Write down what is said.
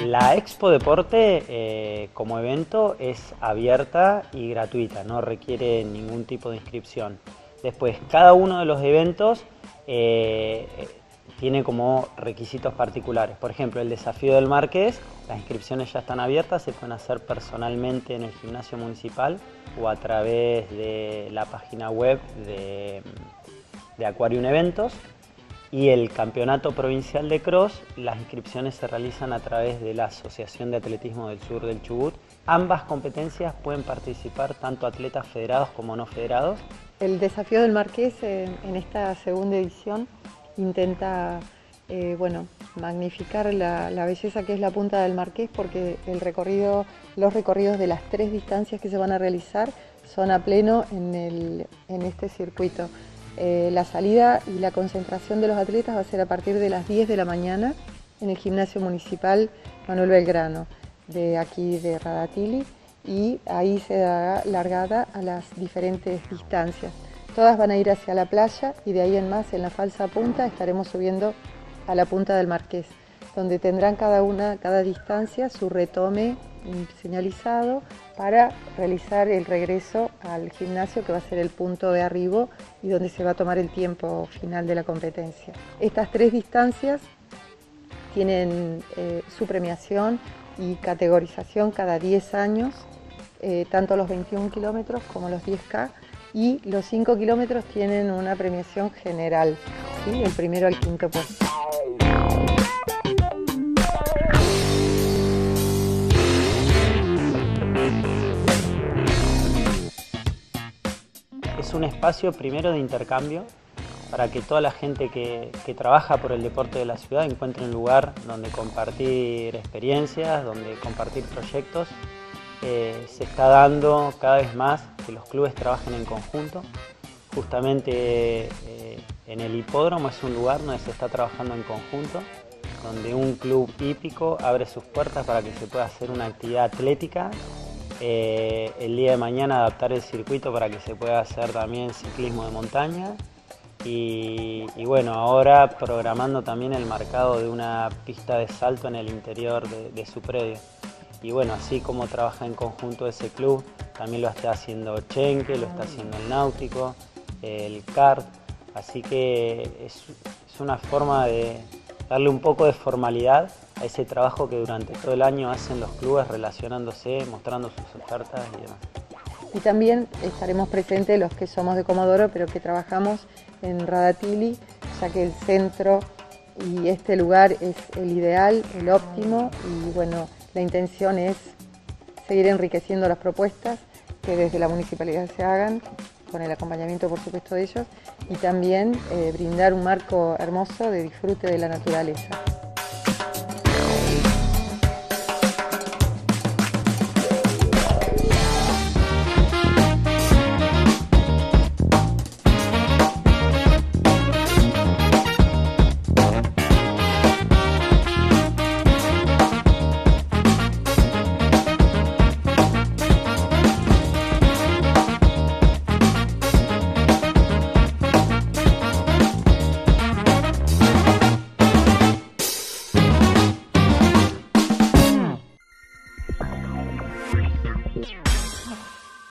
La Expo Deporte como evento es abierta y gratuita, no requiere ningún tipo de inscripción. Después, cada uno de los eventos tiene como requisitos particulares. Por ejemplo, el Desafío del Marqués, las inscripciones ya están abiertas, se pueden hacer personalmente en el gimnasio municipal o a través de la página web de Aquarium Eventos. Y el Campeonato Provincial de Cross, las inscripciones se realizan a través de la Asociación de Atletismo del Sur del Chubut. Ambas competencias pueden participar tanto atletas federados como no federados. El Desafío del Marqués en esta segunda edición intenta magnificar la belleza que es la punta del Marqués, porque los recorridos de las 3 distancias que se van a realizar son a pleno en este circuito. La salida y la concentración de los atletas va a ser a partir de las 10 de la mañana en el gimnasio municipal Manuel Belgrano, de aquí de Radatili, y ahí se dará largada a las diferentes distancias. Todas van a ir hacia la playa y de ahí en más, en la falsa punta, estaremos subiendo a la punta del Marqués, donde tendrán cada distancia su retome señalizado para realizar el regreso al gimnasio, que va a ser el punto de arribo y donde se va a tomar el tiempo final de la competencia. Estas 3 distancias tienen su premiación y categorización cada 10 años, tanto los 21 kilómetros como los 10K, y los 5 kilómetros tienen una premiación general, ¿sí? El primero al 5.º puesto. Es un espacio primero de intercambio para que toda la gente que trabaja por el deporte de la ciudad encuentre un lugar donde compartir experiencias, donde compartir proyectos. Se está dando cada vez más que los clubes trabajen en conjunto. Justamente en el hipódromo es un lugar donde se está trabajando en conjunto, donde un club hípico abre sus puertas para que se pueda hacer una actividad atlética. El día de mañana adaptar el circuito para que se pueda hacer también ciclismo de montaña y bueno, ahora programando también el marcado de una pista de salto en el interior de su predio. Y bueno, así como trabaja en conjunto ese club, también lo está haciendo Chenque, lo está haciendo el Náutico, el CART, así que es una forma de darle un poco de formalidad a ese trabajo que durante todo el año hacen los clubes relacionándose, mostrando sus ofertas y demás. Y también estaremos presentes los que somos de Comodoro, pero que trabajamos en Radatili, ya que el centro y este lugar es el ideal, el óptimo, y bueno, la intención es seguir enriqueciendo las propuestas que desde la municipalidad se hagan, con el acompañamiento por supuesto de ellos, y también brindar un marco hermoso de disfrute de la naturaleza.